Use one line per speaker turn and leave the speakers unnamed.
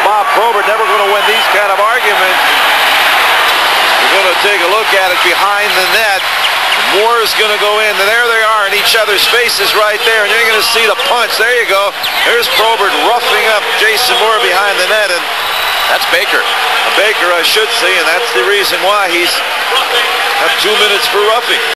Bob Probert never going to win these kind of arguments. We're going to take a look at it behind the net. Moore is going to go in, and there they are in each other's faces right there, and you're going to see the punch. There you go. There's Probert roughing up Jason Moore behind the net, and
that's Baker.
Baker, I should say, and that's the reason why he's got 2 minutes for roughing.